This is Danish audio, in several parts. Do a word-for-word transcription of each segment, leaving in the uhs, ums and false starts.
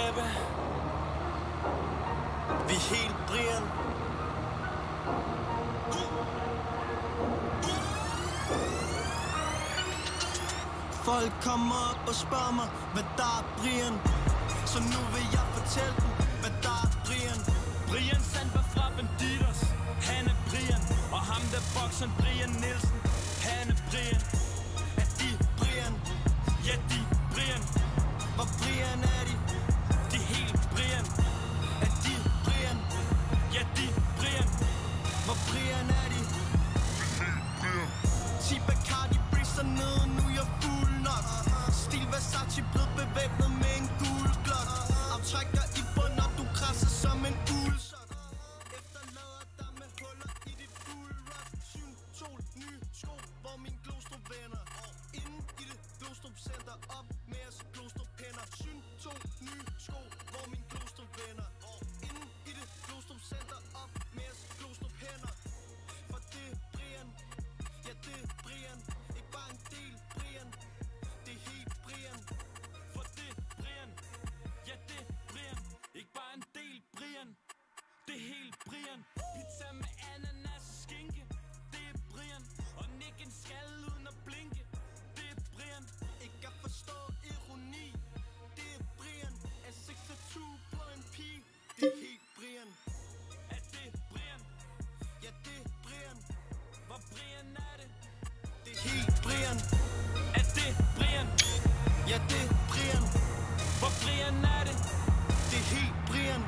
Ebbe. Vi er helt Brian. Folk kommer op og spørger mig, hvad der er Brian. Så nu vil jeg fortælle dem, hvad der er Brian. Brian Sandberg fra Bandidos, han er Brian. Og ham der bokseren Brian Nielsen, han er Brian. Er de Brian? Ja, de Brian. Hvor Brian er de? De er helt Brian. Er de Brian? Ja, de Brian. Hvor Brian er de? ti Bacardi briser nede, nu er jeg fuld nok. Stil Versace blevet bevæbnet med en gul glok. Aftrækker i bund, og du krasser som en ulsok. Efterlader dig med huller i dit full rock. Syn, sol, nye sko, hvor min Glostrup venner. Inden i det Glostrup center, op med os Glostrup hænder. Syn, to nye sko, hvor min Glostrup venner. Inden i det Glostrup center, op med os Glostrup hænder. For det er Brian, ja det er Brian. Ikke bare en del Brian, det er helt Brian. For det er Brian, ja det er Brian. Ikke bare en del Brian, det er helt Brian. Pizza med ananas og skinke, det er Brian. Og Nick en skal uden at blinke, det er Brian. Ikke at forstå ironi, det er Brian. Er seksogtyve på en pige, det er helt Brian. Er det Brian? Ja det er Brian. Hvor Brian er det? Det er helt Brian. Er det Brian? Ja det er Brian. Hvor Brian er det? Det er helt Brian.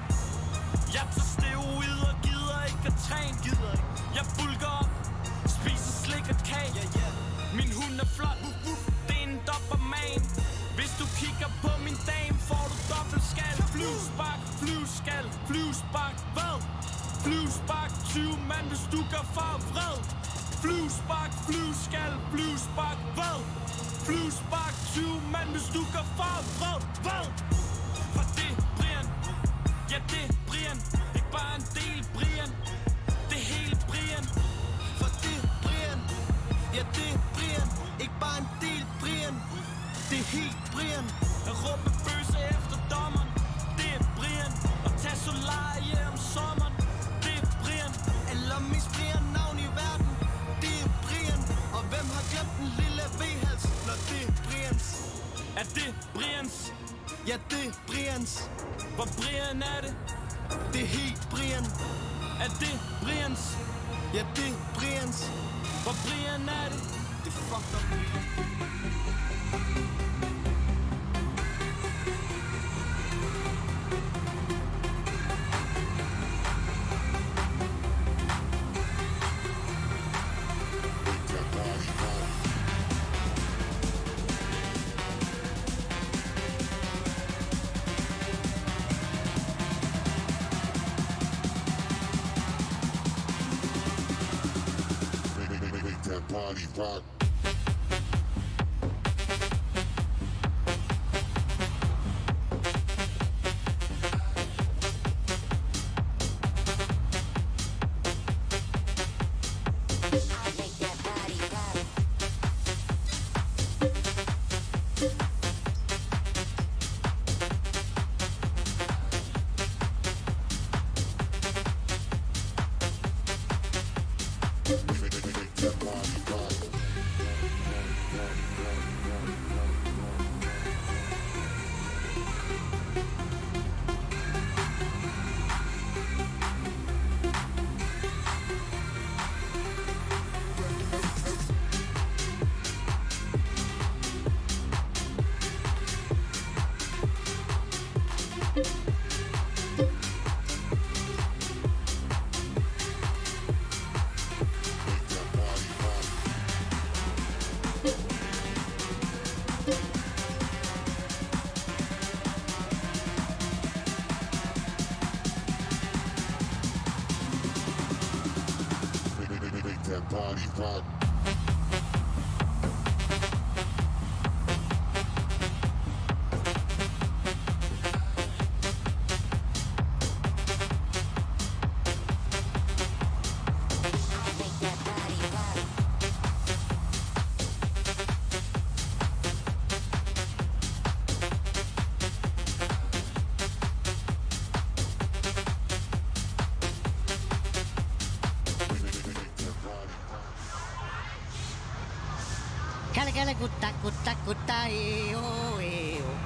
Jeg tager steroider og gider ikke at træne. Gider ikke. Jeg bulker op, spiser slik og kage. Ja, ja. Min hund er flot, uh, uh. Det er en doberman. Hvis du kigger på min dame, får du dobbeltskal. Flyvspark, flyvskal, flyvspark, hvad? Flyvspark, tyve mand, hvis du gør for vred. Flyvspark, flyvskal, flyvspark, hvad? Flyvspark, tyve mand, hvis du gør for vred, hvad? For det er Brian, ja det er Brian. Ikke bare en del Brian, det er helt Brian. For det er Brian, ja det er Brian. Ikke bare en del Brian, det er helt Brian. At råbe bøse efter dommeren, det er Brian. Og tage solarie om sommeren, det er Brian. Eller mest Brian navn i verden, det er Brian. Og hvem har glemt den lille V-hals, når det er Brians? Er det Brians? Ja det er Brians. Hvor Brian er det? Det er helt Brian. Er det Brians? Ja det er Brians. Hvor Brian er det? Det er fucked up. Body rock. Body rock. Kala kala gutta gutta gutta eh oh eh oh.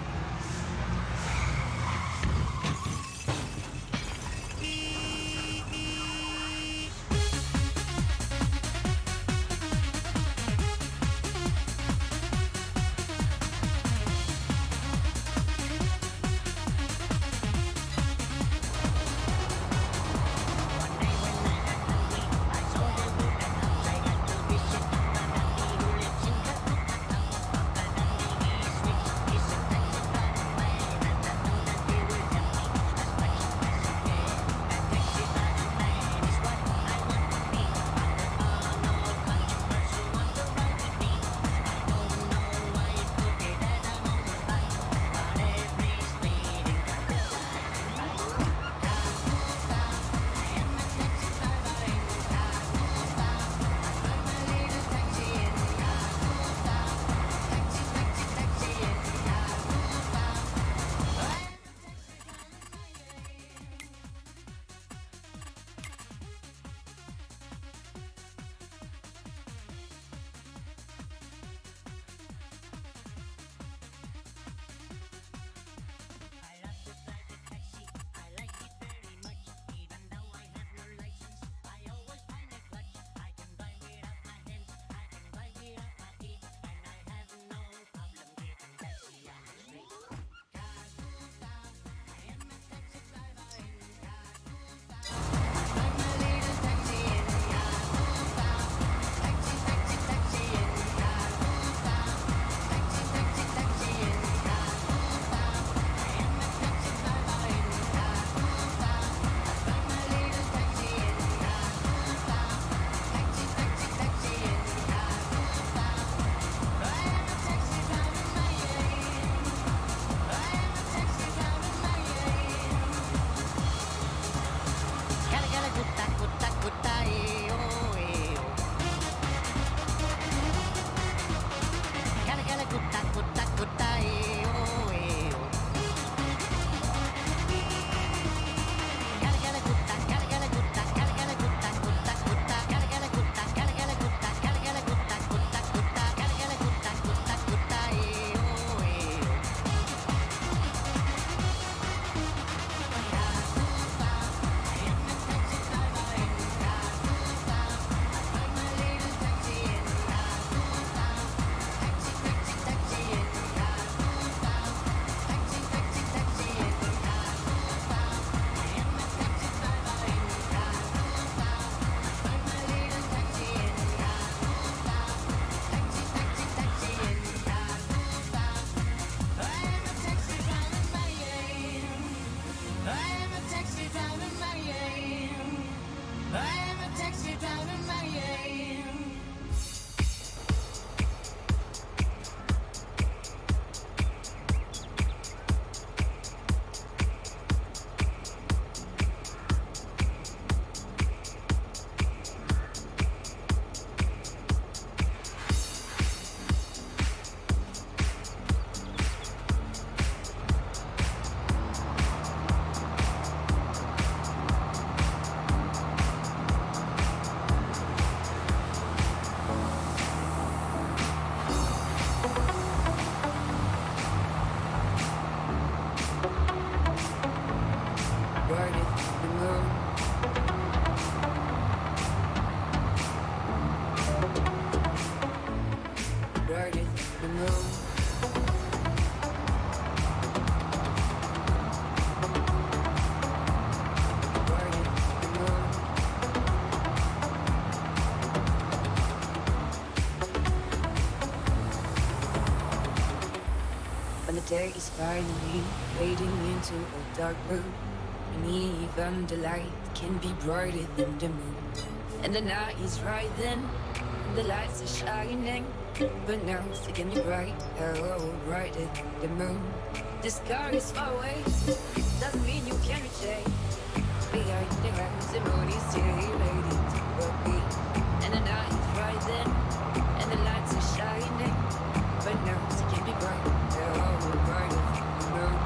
Day is finally fading into a dark room, and even the light can be brighter than the moon. And the night is right then, and the lights are shining, but now they can be bright, oh, brighter than the moon. The sky is far away, doesn't mean you can't reach it. Behind the house, the moon is still waiting to be. And the night is right then, and the lights are shining, but now they can be bright, oh, brighter than the moon.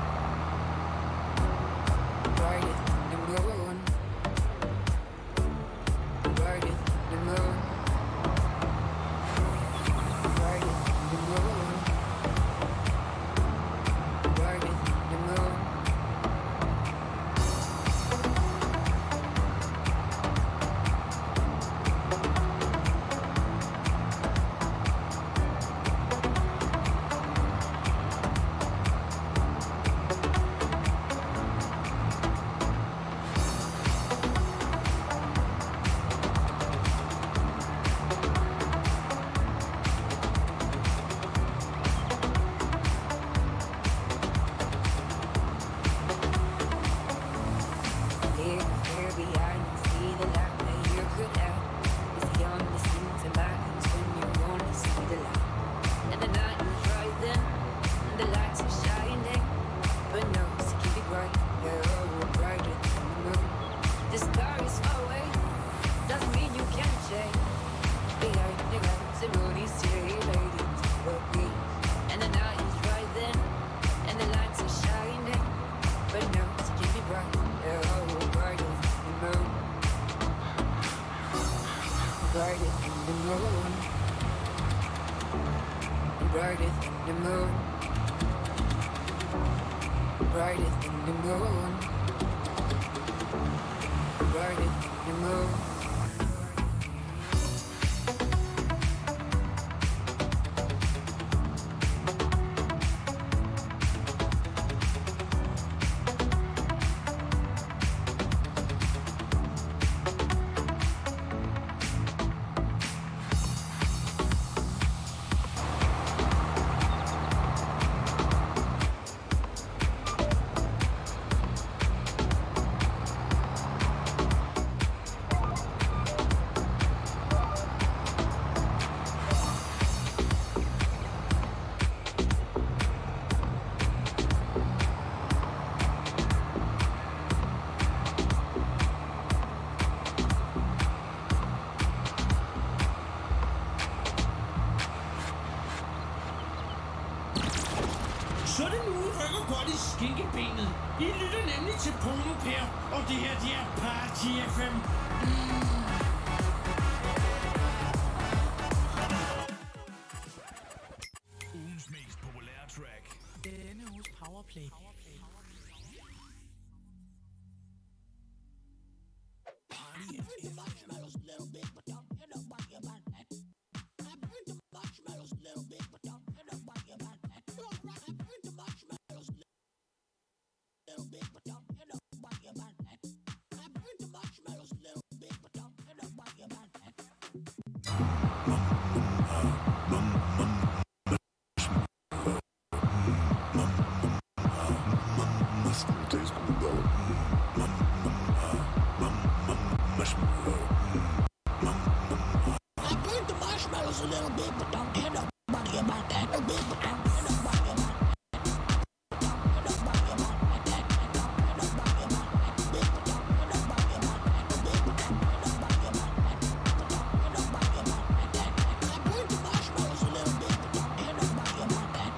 Brighter than the moon. Brighter than the moon. Brighter brighter than the moon, brighter than the moon, brighter than the moon, brighter than the moon. Sådan uge rykker godt i skinkebenet. I lytter nemlig til Bruno Per, og det her, det er Party F M. Mm. Ugens mest populære track. Denne uges Powerplay. Party F M. Marshmallows a little bit, but don't hit nobody about that. I burn the marshmallows a little bit, but don't hit nobody about that. I burn the marshmallows a little bit, but don't hit nobody about that. I burn the marshmallows a little bit, but don't hit nobody about that. I burnt the marshmallows a little bit, but don't tell nobody about that. A bit, but don't tell nobody about that. Don't tell nobody about that. Don't tell nobody about that. A bit, but don't tell nobody about that. A bit, but don't tell nobody about that. Don't tell nobody about that. I burnt the marshmallows a little bit, but don't tell nobody about that.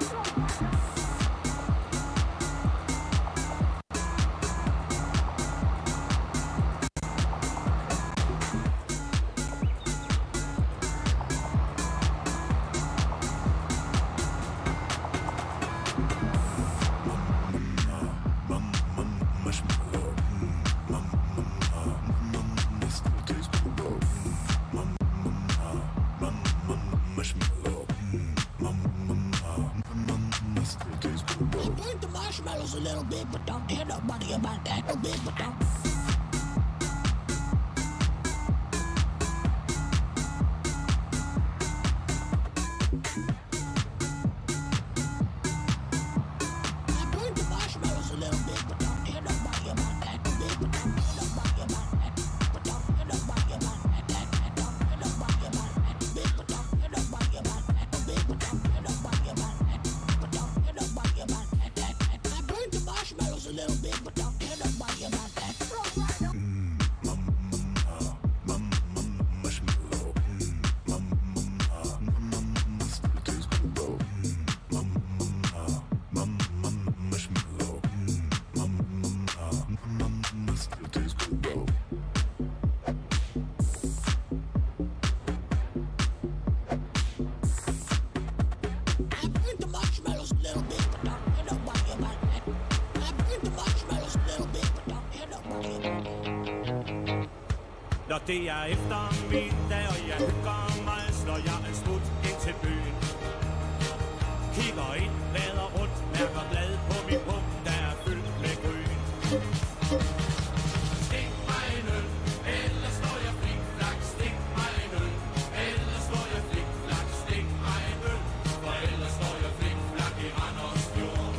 I burnt the marshmallows a little bit, but don't tell nobody about that. A bit, but don't. I burnt the marshmallows a little bit, but don't tell nobody about that. A bit, but don't tell nobody about that. But don't tell nobody about that. Don't tell nobody about that. A bit, but don't tell nobody about that. A bit, but don't tell nobody about that. But don't tell nobody about that. I burnt the marshmallows a little bit, but don't tell nobody about that. I burnt the marshmallows a little bit, but don't tell nobody about that. I burnt the marshmallows a little bit, but don't tell nobody about that. Når det er eftermiddag, og jeg hygger mig, slår jeg en smut ind til byen. Kigger ind, lader rundt, mærker glad på min pung, der er fyldt med gryn. Stik mig en øl, ellers står jeg flik-flak. Stik mig en øl, ellers står jeg flik-flak. Stik mig en øl, for ellers står jeg flik-flak i Randers Fjord.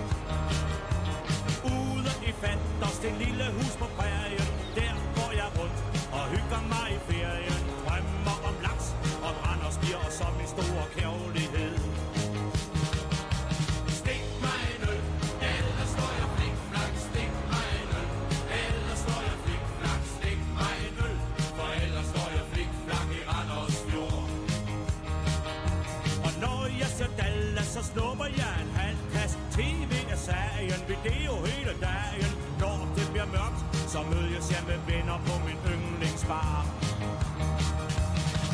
Ude i Fanders, det lille hus på prærien, der går jeg rundt og hygger mig i ferien. Drømmer om laks og Randers bier og som en stor kærlighed. Stik mig en øl, ellers står jeg flik-flak. Stik mig en øl, ellers står jeg flik-flak. Stik mig en øl, for ellers står jeg flik-flak i Randers Fjord. Og når jeg ser Dallas, så snupper jeg en halv kasse. T V er sagen, video hele dagen. Når det bliver mørkt, så mødes jeg med venner på min yndlingsbar.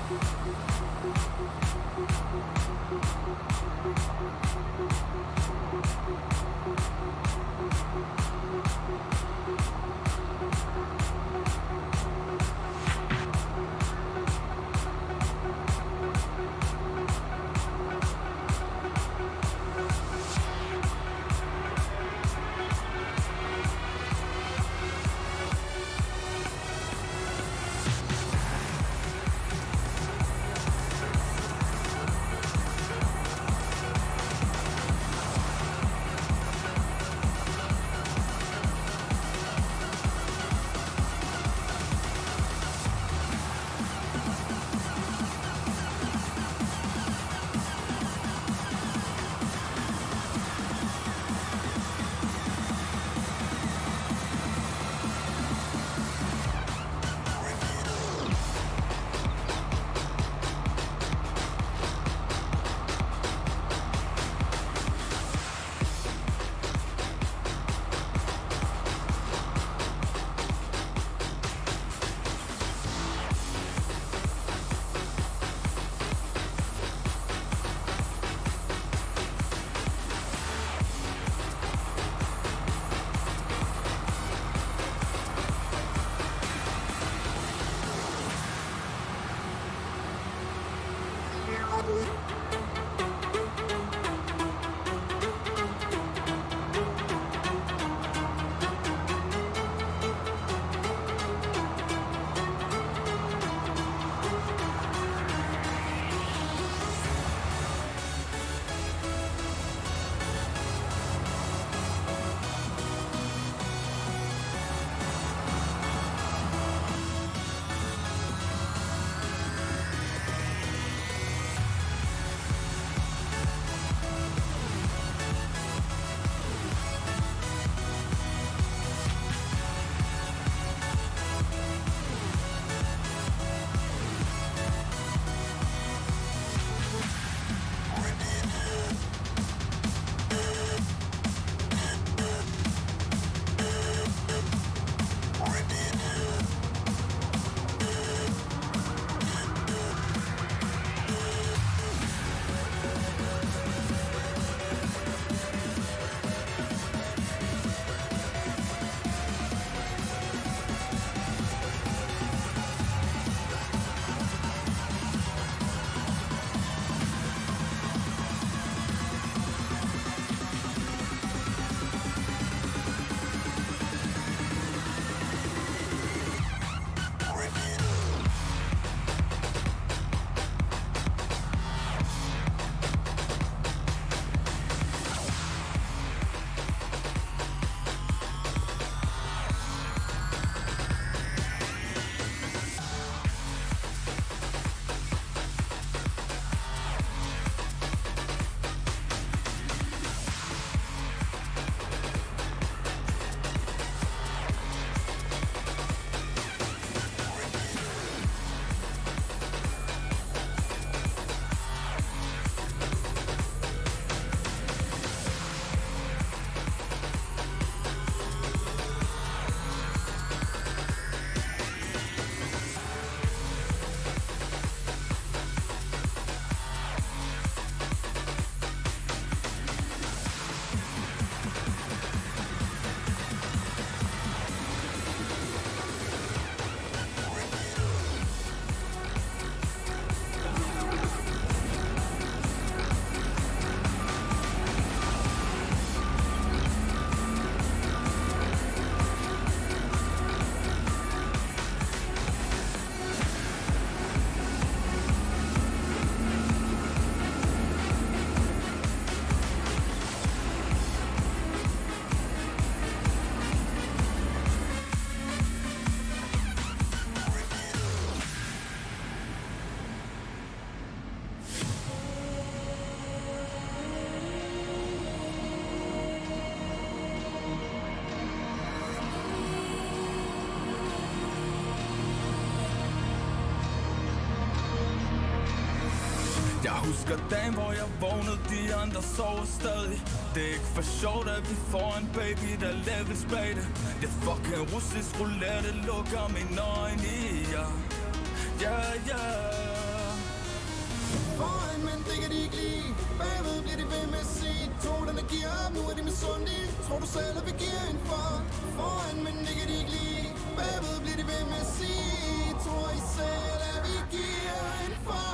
Jeg husker dagen, hvor jeg vågnede, de andre sover stadig. Det er ikke for sjovt, at vi får en baby, der levels bag det. Det fucking russisk roulette lukker mine øjne i, ja. Ja, ja. Foran, men det kan de ikke lide. Bagved bliver de ved med at sige. To, den er giver op, nu er de misundelige. Tror du selv, at vi giver en for? Foran, men det kan de ikke lide. Bagved bliver de ved med at sige. Tror I selv, at vi giver en for?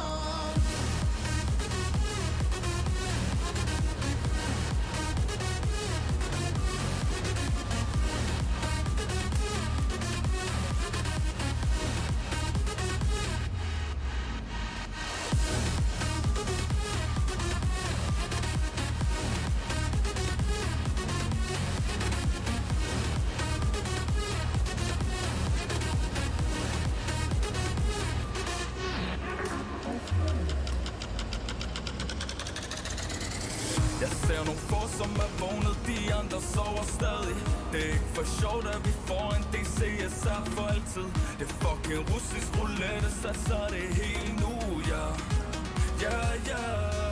Jeg ser nogle få, som er vågnet, de andre sover stadig. Det er ikke for sjovt, at vi får en D C S R for altid. Det er fucking russisk roulette, så så er det helt nu, ja. Ja, ja.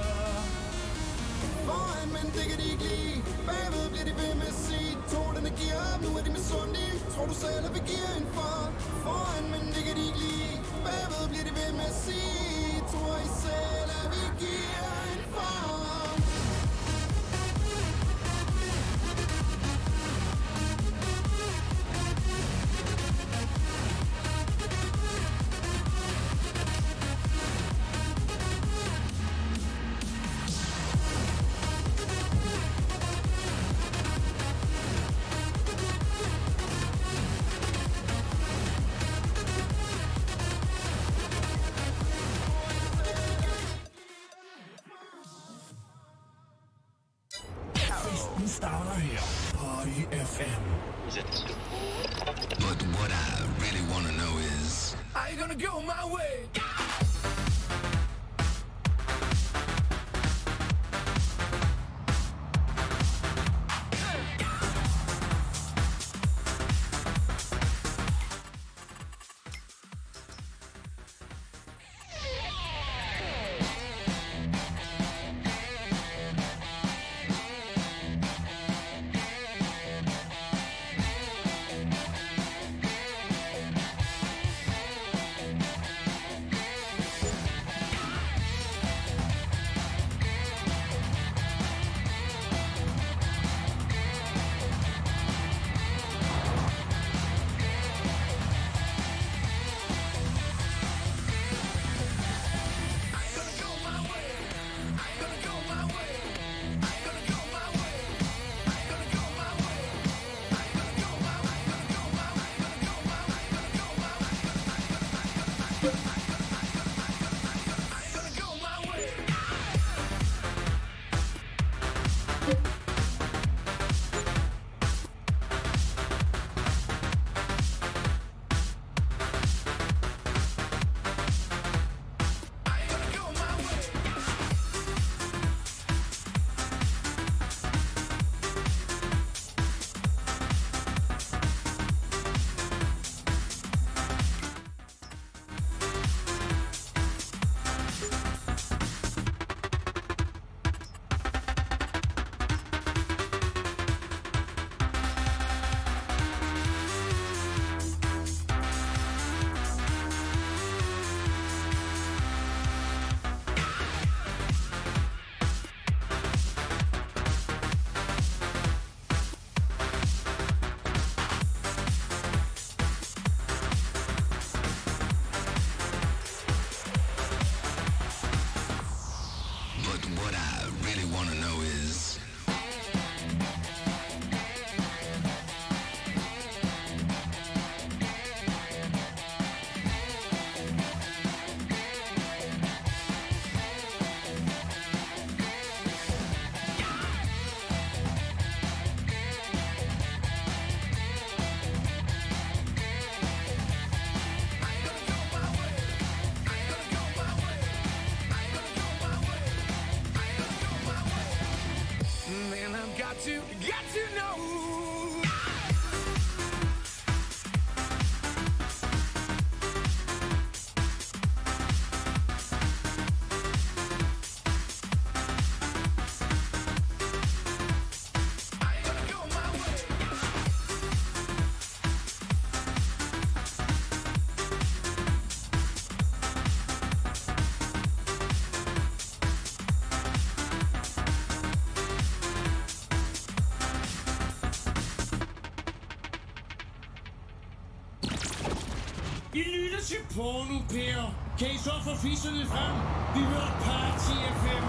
Foran, men det kan de ikke lide. Bagved bliver de ved med at sige. To, den er giver op, nu er de misundelige. Tror du selv, at vi giver en for? Foran, men det kan de ikke lide. Bagved bliver de ved med at sige. Tror I selv, at vi giver en for? Festen starter her. Party F M. But what I really wanna know is, are you gonna go my way? I lytter til porno, Per. Kan I så få fisserne frem? Vi hører Party F M.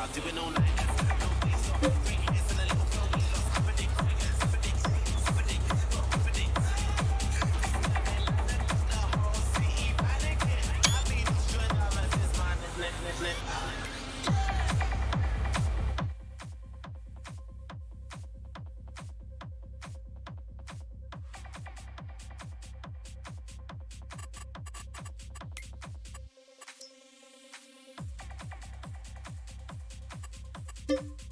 style, doing all night. you